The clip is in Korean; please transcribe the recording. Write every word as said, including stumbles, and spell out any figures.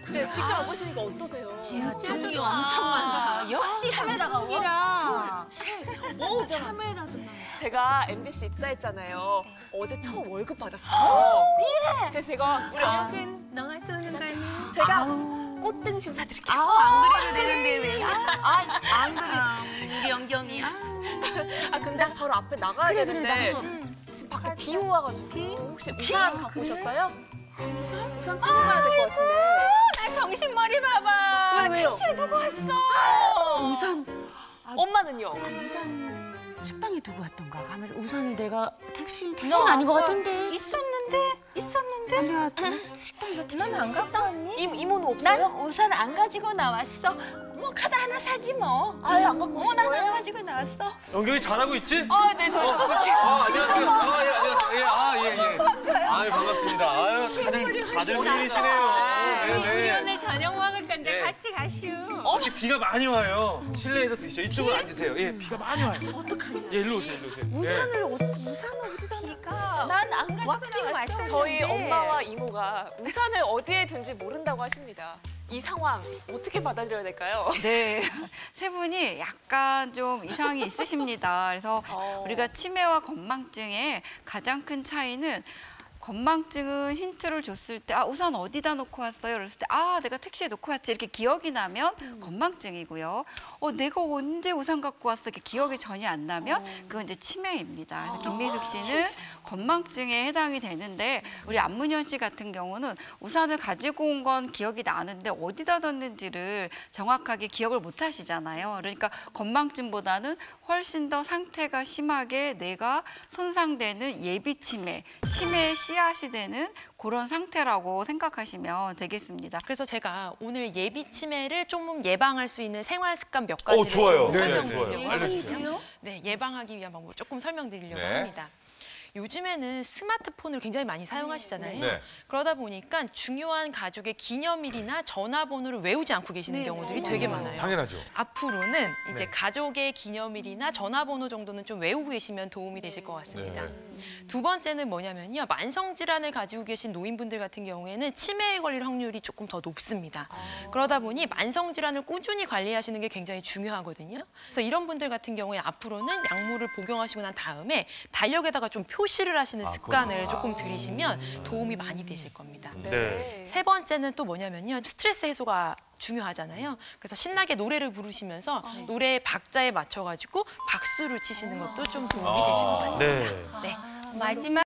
네, 직접 와보시니까 어떠세요? 진짜 종이 엄청 많다. 역시 카메라가 와. 오, 카메라도 많아. 제가 엠비씨 입사했잖아요. 어제 처음 월급 받았어요. 예. 그래서 제가 우리 영진 너가 쏘는 거니? 제가 꽃등심 사드릴게요. 아우, 안 그래도 되는데 왜? 아, 안 그래. 우리 영경이. 아, 아 근데 바로 앞에 나가야 그래, 되는데 그래, 나가줘. 지금 밖에 비 오와가지고 혹시 우산 갖고 오셨어요? 우산? 우산 쓰고 가야 될 것 같은데. 나 정신머리 봐봐. 왜, 왜요? 택시에 두고 왔어. 우산, 엄마는요? 아, 우산 식당에 두고 왔던가 가면서 우산을 내가 택시, 택시는 아닌 것 같은데. 있었는데? 있었는데? 아니야, 식당이가 택시. 난 안 갖고 왔니? 이, 이모는 난 없어요? 우산 안 가지고 나왔어. 뭐 카드 하나 사지 뭐. 아예 안 갖고 어, 오신 난 안 거예요? 가지고 나왔어. 영경이 잘하고 있지? 아, 네, 저 이렇게. 아, 안녕하세요. 아, 예, 안녕하세요. 예, 아, 예, 예. 아유, 반갑습니다. 아유, 다들, 다들 미인이시네요. 우리 네네. 오늘 저녁 먹을 건데 네. 같이 가슈. 혹시 비가 많이 와요. 실내에서 드시죠. 이쪽으로 앉으세요. 예, 비가 많이 와요. 어떡하냐. 예, 일로 오세요, 일로 오세요. 우산을, 어, 우산을 어디다 놔? 난 안 가지고 나왔어. 저희 엄마와 이모가 우산을 어디에 둔지 모른다고 하십니다. 이 상황 어떻게 받아들여야 될까요? 네, 세 분이 약간 좀 이상이 있으십니다. 그래서 어. 우리가 치매와 건망증의 가장 큰 차이는 건망증은 힌트를 줬을 때 아, 우산 어디다 놓고 왔어요? 그랬을 때 아, 내가 택시에 놓고 왔지. 이렇게 기억이 나면 음. 건망증이고요. 어, 내가 언제 우산 갖고 왔어? 이렇게 기억이 전혀 안 나면 어. 그건 이제 치매입니다. 그래서 김미숙 씨는 건망증에 해당이 되는데 우리 안문현 씨 같은 경우는 우산을 가지고 온 건 기억이 나는데 어디다 뒀는지를 정확하게 기억을 못 하시잖아요. 그러니까 건망증보다는 훨씬 더 상태가 심하게 뇌가 손상되는 예비 치매, 치매의 씨앗이 되는 그런 상태라고 생각하시면 되겠습니다. 그래서 제가 오늘 예비 치매를 좀 예방할 수 있는 생활 습관 몇 가지를 오, 좋아요. 좀 네, 설명드리려고 좋아요. 알려주세요. 네, 예방하기 위한 방법 조금 설명드리려고 네. 합니다. 요즘에는 스마트폰을 굉장히 많이 사용하시잖아요. 네. 그러다 보니까 중요한 가족의 기념일이나 전화번호를 외우지 않고 계시는 경우들이 되게 많아요. 당연하죠. 앞으로는 이제 네. 가족의 기념일이나 전화번호 정도는 좀 외우고 계시면 도움이 되실 것 같습니다. 네. 두 번째는 뭐냐면요. 만성질환을 가지고 계신 노인분들 같은 경우에는 치매에 걸릴 확률이 조금 더 높습니다. 그러다 보니 만성질환을 꾸준히 관리하시는 게 굉장히 중요하거든요. 그래서 이런 분들 같은 경우에 앞으로는 약물을 복용하시고 난 다음에 달력에다가 좀 표시를 하시는 아, 습관을 그렇구나. 조금 들이시면 도움이 많이 되실 겁니다. 네. 세 번째는 또 뭐냐면요. 스트레스 해소가 중요하잖아요. 그래서 신나게 노래를 부르시면서 노래의 박자에 맞춰가지고 박수를 치시는 것도 좀 도움이 되실 것 같습니다. 네. 네. 마지막